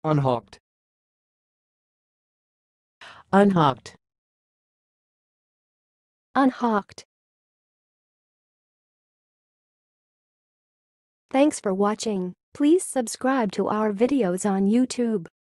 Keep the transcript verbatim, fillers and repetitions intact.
unhawked, unhawked, unhawked. Thanks for watching. Please subscribe to our videos on YouTube.